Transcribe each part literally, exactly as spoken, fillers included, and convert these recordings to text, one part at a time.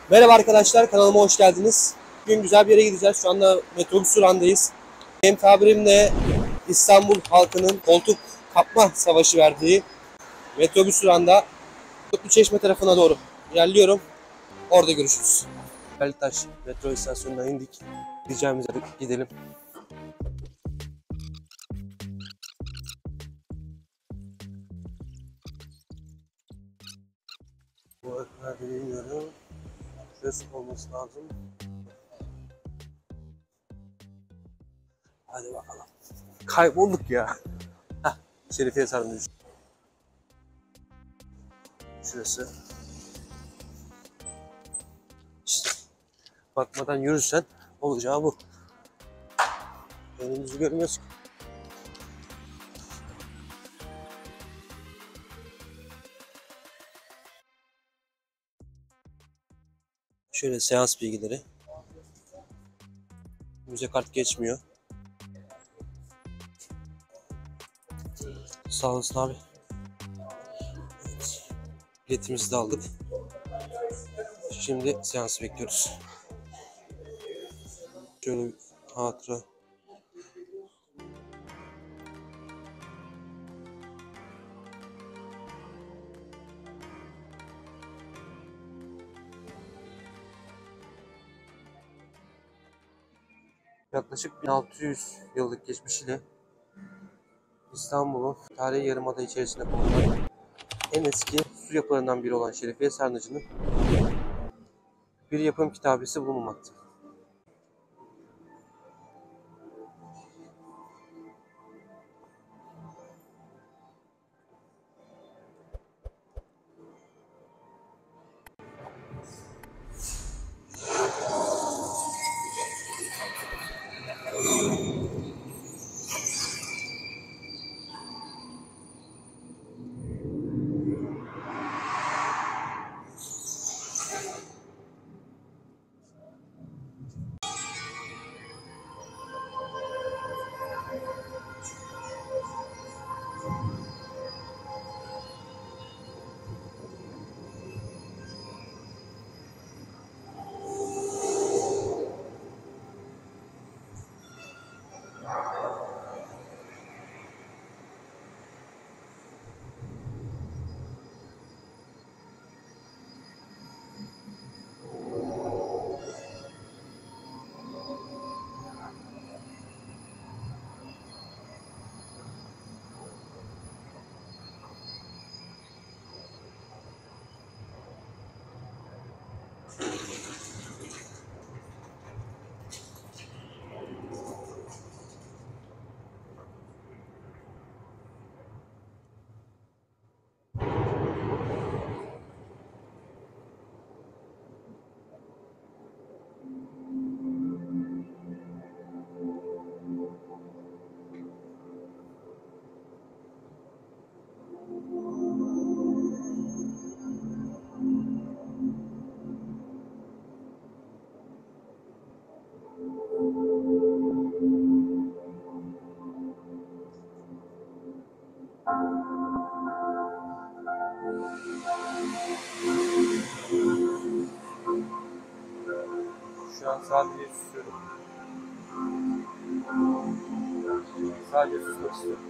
Merhaba arkadaşlar, kanalıma hoş geldiniz. Bugün güzel bir yere gideceğiz. Şu anda metrobüs durağındayız. Benim tabirimle İstanbul halkının koltuk kapma savaşı verdiği metrobüs durağında Çeşme tarafına doğru ilerliyorum. Orada görüşürüz. Beltaş metro istasyonuna indik. Gideceğimiz yere gidelim. Bu arada bilmiyorum. Şurası olması lazım. Hadi bakalım. Kaybolduk ya. Heh, Şerifiye Sarnıcı. Şurası. İşte bakmadan yürürsen olacağı bu. Önümüzü görmüyoruz ki. Şöyle seans bilgileri. Müze kart geçmiyor. Sağ olasın abi. Evet. Biletimizi de aldık. Şimdi seansı bekliyoruz. Şöyle hatıra. Yaklaşık bin altı yüz yıllık geçmişiyle İstanbul'un tarihi yarımada içerisinde bulunan en eski su yapılarından biri olan Şerifiye Sarnıcı'nın bir yapım kitabesi bulunmakta. Şu an sadece susuyorum. Sadece susmak istiyorum.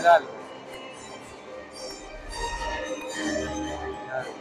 güzel. Evet.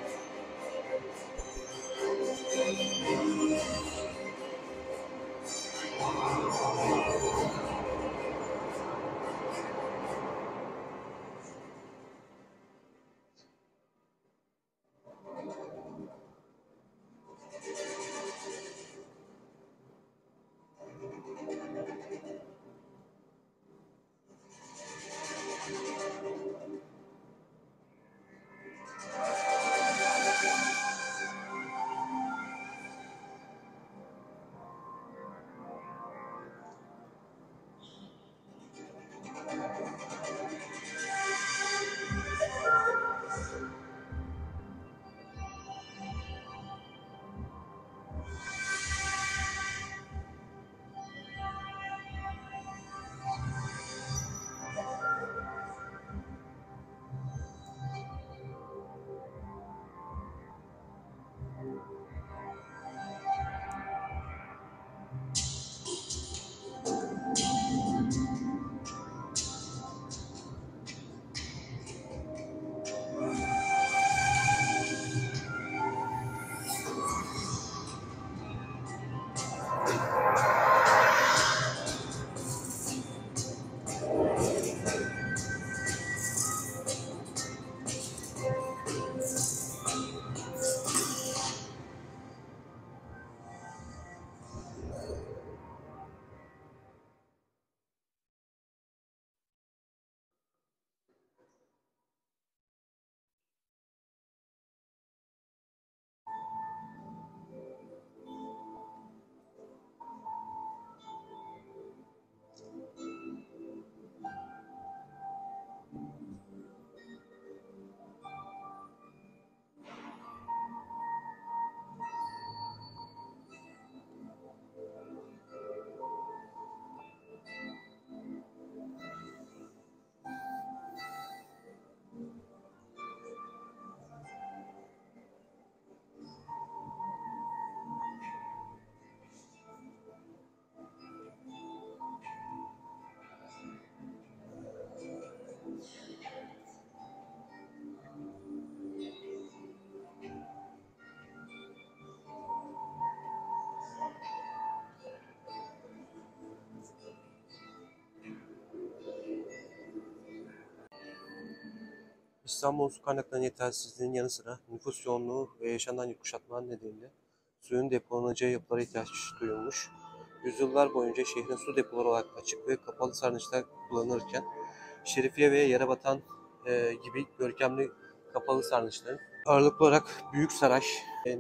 İstanbul su kaynaklarının yetersizliğinin yanı sıra nüfus yoğunluğu ve yaşanan kuşatmalar nedeniyle suyun depolanacağı yapılara ihtiyaç duyulmuş. Yüzyıllar boyunca şehrin su depoları olarak açık ve kapalı sarnıçlar kullanılırken Şerifiye ve Yerebatan e, gibi görkemli kapalı sarnıçların ağırlıklı olarak Büyüksaray, e,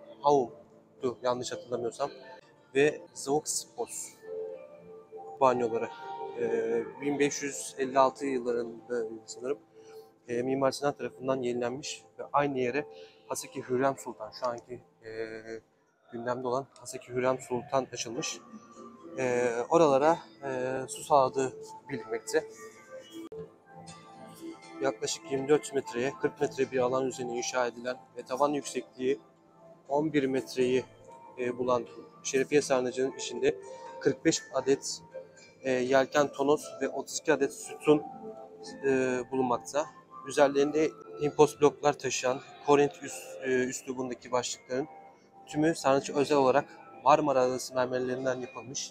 Neaphav'du yanlış hatırlamıyorsam ve Zvoxpos banyoları e, bin beş yüz elli altı yıllarında sanırım e, Mimar Sinan tarafından yenilenmiş ve aynı yere Haseki Hürrem Sultan, şu anki e, gündemde olan Haseki Hürrem Sultan açılmış. E, oralara e, su sağladığı bilinmekte. Yaklaşık yirmi dört metreye kırk metre bir alan üzerine inşa edilen ve tavan yüksekliği on bir metreyi e, bulan Şerifiye Sarnıcı'nın içinde kırk beş adet e, yelken tonos ve otuz iki adet sütun e, bulunmakta. Üzerlerinde impost bloklar taşıyan Korint üst, e, üslubundaki başlıkların tümü sarnıcı özel olarak Marmara Adası mermerlerinden yapılmış.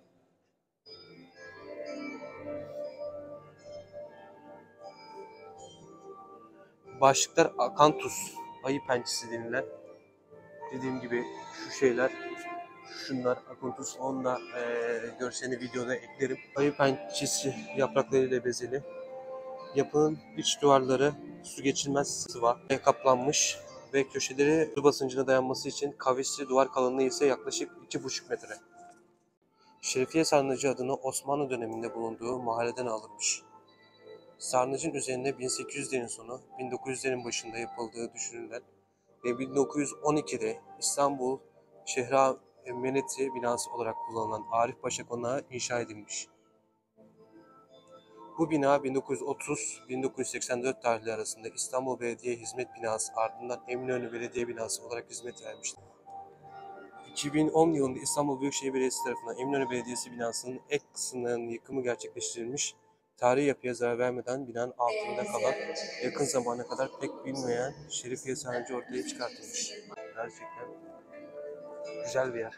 Başlıklar akantus, ayı pençesi denilen, dediğim gibi şu şeyler, şunlar akantus, onunla e, görselini videoda eklerim. Ayı pençesi yapraklarıyla bezeli. Yapının iç duvarları su geçirmez sıva kaplanmış ve köşeleri su basıncına dayanması için kavisli, duvar kalınlığı ise yaklaşık iki buçuk metre. Şerifiye Sarnıcı adını Osmanlı döneminde bulunduğu mahalleden alınmış. Sarnıcın üzerinde bin sekiz yüzlerin sonu, bin dokuz yüzlerin başında yapıldığı düşünülen ve bin dokuz yüz on ikide İstanbul Şehra-Meneti binası olarak kullanılan Arif Paşa Konağı inşa edilmiş. Bu bina bin dokuz yüz otuz - bin dokuz yüz seksen dört tarihleri arasında İstanbul Belediye Hizmet Binası, ardından Eminönü Belediye Binası olarak hizmet vermiştir. iki bin on yılında İstanbul Büyükşehir Belediyesi tarafından Eminönü Belediyesi binasının ek kısımlarının yıkımı gerçekleştirilmiş Tarihi yapıya zarar vermeden binanın altında kalan, yakın zamana kadar pek bilinmeyen Şerifiye Sarnıcı ortaya çıkartılmış. Gerçekten güzel bir yer.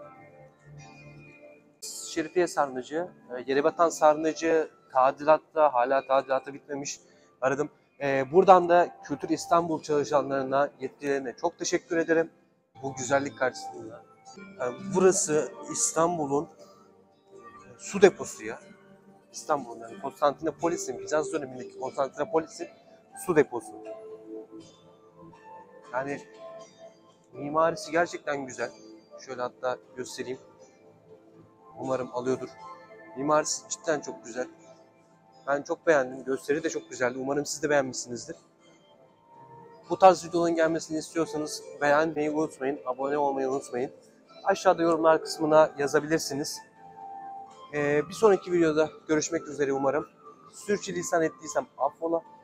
Şerifiye Sarnıcı, e, Yerebatan Sarnıcı tadilatta, hala tadilata bitmemiş. Aradım. E, buradan da Kültür İstanbul çalışanlarına, yetkililerine çok teşekkür ederim. Bu güzellik karşısında. Yani burası İstanbul'un su deposu ya. İstanbul'un yani Konstantinopolis'in, Bizans dönemindeki Konstantinopolis'in su deposu. Yani mimarisi gerçekten güzel. Şöyle hatta göstereyim. Umarım alıyordur. Mimarisi cidden çok güzel. Ben çok beğendim. Gösteri de çok güzeldi. Umarım siz de beğenmişsinizdir. Bu tarz videoların gelmesini istiyorsanız beğenmeyi unutmayın. Abone olmayı unutmayın. Aşağıda yorumlar kısmına yazabilirsiniz. Ee, bir sonraki videoda görüşmek üzere umarım. Sürçülisan ettiysem affola.